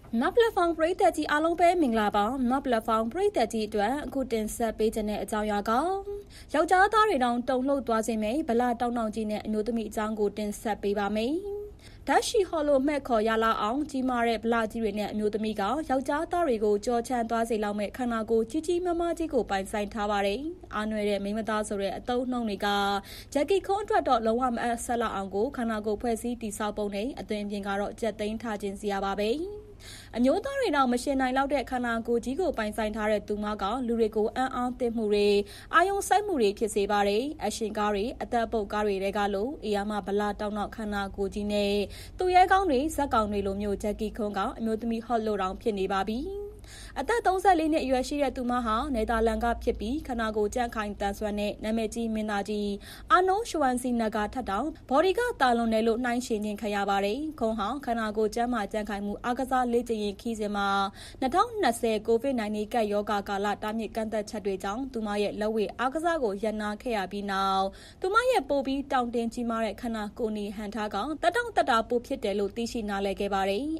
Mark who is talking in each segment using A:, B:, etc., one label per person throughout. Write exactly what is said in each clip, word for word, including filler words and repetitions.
A: Map platform ပရိသတ်ကြီးအားလုံးပဲမင်္ဂလာပါ Map platform ပရိသတ်ကြီးအတွက်အခုတင်ဆက်ပေးခြင်းတဲ့အကြောင်းအရာကယောက်ျားသားတွေတောင်တုံလှုပ်သွားခြင်းပဲဗလာတောင်းတောင်းကြီးနဲ့အမျိုးသမီးအကြောင်းကိုတင်ဆက်ပေးပါမယ်။ဓာတ်ရှိဟော်လို့မှက်ခေါ်ရလာအောင်ကြီးမားတဲ့ဗလာကြီးတွေနဲ့အမျိုးသမီးကယောက်ျားသားတွေကိုကြောချမ်းသွားစေလောက်မဲ့ခန္ဓာကိုယ်ကြီးကြီးမားမားကြီးကိုပိုင်ဆိုင်ထားပါတယ်။အားနွယ်တဲ့မိန်းမသားဆိုတဲ့အတုံးနှုံတွေကဂျက်ကီခွန်းအတွက်တော့လုံးဝမအပ်ဆက်လောက်အောင်ကိုခန္ဓာကိုယ်ဖွဲ့စည်းတည်ဆောက်ပုံနဲ့အသွင်ပြင်ကတော့ကြက်သိမ်းထားခြင်းစီရပါပဲ။အမျိုးသားတွေတော့မရှင်နိုင်လောက်တဲ့ခန္ဓာကိုယ်ကြီးကိုပိုင်ဆိုင်ထားတဲ့သူမကလူတွေကိုအံ့အားသင့်မှုတွေအာယုံစိုက်မှုတွေဖြစ်စေပါတယ်အရှင်ကားတွေအသက်ပုတ်ကားတွေတဲကလို့အေယာမဗလာတောင်းတော့ခန္ဓာကိုယ်ကြီးနဲ့သူရဲကောင်းတွေဇက်ကောင်တွေလိုမျိုးဂျက်ကီခွန်းကအမျိုးသမီးဟော့လို့တောင်ဖြစ်နေပါပြီအသက်သုံးဆယ်လေးနှစ်အရွယ်ရှိတဲ့သူမဟာနယ်သာလန်ကဖြစ်ပြီးခန္ဓာကိုယ်ကြန့်ခိုင်တန်ဆွမ်းတဲ့နာမည်ကြီးမင်းသားကြီးအာနိုရှ်ဝမ်စီနဂါထက်တောင်ဘော်ဒီကတာလွန်တယ်လို့နှိုင်းယှဉ်ခြင်းခရပါတယ်။ခွန်ဟောင်းခန္ဓာကိုယ်ကျန်းမာကြန့်ခိုင်မှုအားကစားလေ့ကျင့်ရေးခီးစဉ်မှာ၂၀၂၀ကိုဗစ် ၁၉ ကပ်ရောဂါကာလတားမြစ်ကန့်သက်ချက်တွေကြောင့်သူမရဲ့လက်ဝဲအားကစားကိုရပ်နားခဲ့ရပြီးနောက်သူမရဲ့ပိုပြီးတောင့်တင်းကြီးမားတဲ့ခန္ဓာကိုယ်နေဟန်ထားကတက်တောင့်တက်တာပိုဖြစ်တယ်လို့သိရှိနားလည်ခဲ့ပါတယ်။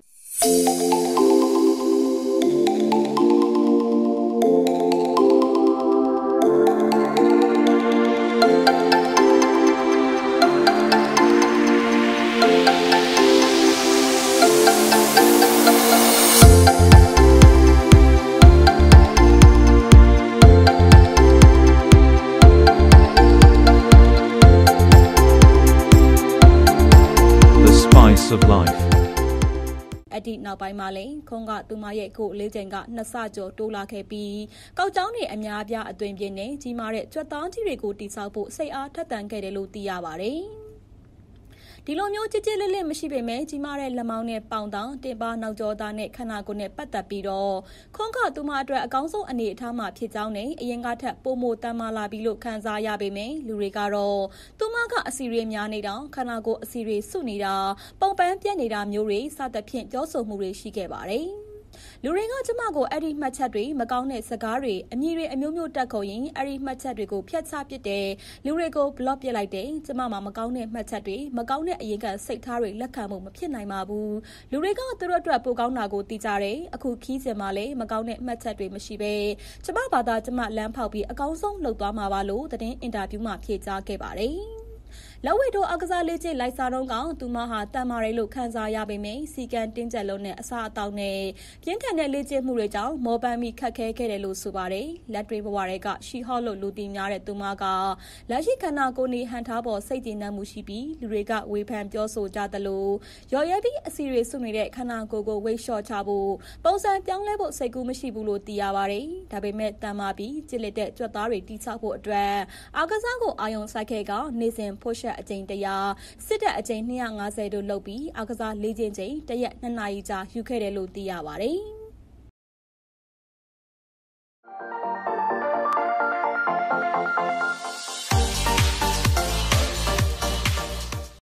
B: of life
A: အတိနောက်ပိုင်းမှာလည်းခွန်ကသူမရဲ့ကိုလေးချိန်ကနှစ်ဆကျော်တိုးလာခဲ့ပြီးကောက်ကြောင်းတွေအများအပြားအသွင်ပြင်းနဲ့ကြီးမားတဲ့ကြွက်သားကြီးတွေကိုတိစောက်ဖို့စိတ်အားထက်သန်ခဲ့တယ်လို့သိရပါတယ်ဒီလိုမျိုးကြည်ကြည်လစ်လစ်မရှိပေမဲ့ကြီးမားတဲ့လက်မောင်းနဲ့ပေါင်တောင်တင်ပါနောက်ကျောသားနဲ့ခန္ဓာကိုယ်နဲ့ပတ်သက်ပြီးတော့ခွန်ကသူမအတွက်အကောင်းဆုံးအနေအထားမှာဖြစ်ကြောင်းနဲ့အရင်ကထက်ပိုမိုတန်မာလာပြီလို့ခံစားရပေမဲ့လူတွေကတော့သူမကအစီရေများနေတာခန္ဓာကိုယ်အစီရေစုနေတာပုံပန်းပြက်နေတာမျိုးတွေစသဖြင့်ပြောဆိုမှုတွေရှိခဲ့ပါတယ်လူတွေကကျမကိုအဲ့ဒီမှတ်ချက်တွေမကောင်းတဲ့စကားတွေအမြင်တွေအမျိုးမျိုးတက်ခုံရင်အဲ့ဒီမှတ်ချက်တွေကိုဖျက်ချပစ်တယ်လူတွေကို block ပစ်လိုက်တယ်ကျမမှာမကောင်းတဲ့မှတ်ချက်တွေမကောင်းတဲ့အရင်ကစိတ်ထားတွေလက်ခံမှုမဖြစ်နိုင်ပါဘူးလူတွေကသူတို့အတွက်ပိုကောင်းတာကိုသိကြတယ်အခုခီးစင်မှာလည်းမကောင်းတဲ့မှတ်ချက်တွေမရှိပဲကျမဘာသာကျမလမ်းဖောက်ပြီးအကောင်းဆုံးလုပ်သွားမှာပါလို့သတင်းအင်တာဗျူးမှာဖြေကြားခဲ့ပါတယ်လက်ဝဲတို့အကစားလေးကျလိုက်စားတော့ကောင်သူမဟာတန်မာရဲလို့ခံစားရပေမဲ့စီကန်တင်းကျပ်လုံးနဲ့အစာအသောက်နဲ့ပြင်းထန်တဲ့လေ့ကျင့်မှုတွေကြောင့်မောပန်းပြီးခက်ခဲခဲ့တယ်လို့ဆိုပါတယ်လက်တွေဘဝတွေကရှီဟော့လို့လူတီများတဲ့သူမကလက်ရှိခန္ဓာကိုယ်နေဟန်ထားပေါ်စိတ်ကြည်နပ်မှုရှိပြီးလူတွေကဝေဖန်ပြောဆိုကြသလိုရော်ရဲပြီးအစီတွေစုနေတဲ့ခန္ဓာကိုယ်ကိုဝိတ်လျှော့ချဖို့ပုံစံပြောင်းလဲဖို့စိတ်ကူးမရှိဘူးလို့သိရပါတယ်ဒါပေမဲ့တန်မာပြီးကြစ်လက်တဲ့ကြွက်သားတွေတိချဖို့အတွက်အာကစားကိုအာယုံစိုက်ခဲ့ကနေစဉ်ဖို့အကြိမ်တရာစစ်တပ်အကြိမ်၂၅၀တို့လုပ်ပြီးအကစား၄ကျင်းချိန်တရက်၂နာရီကြာယူခဲ့တယ်လို့သိရပါတယ်